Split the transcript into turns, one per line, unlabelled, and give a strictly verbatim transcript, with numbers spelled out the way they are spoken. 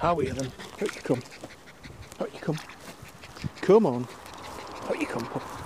Out here then. Out you come. Out you come. Come on. Out you come, pup.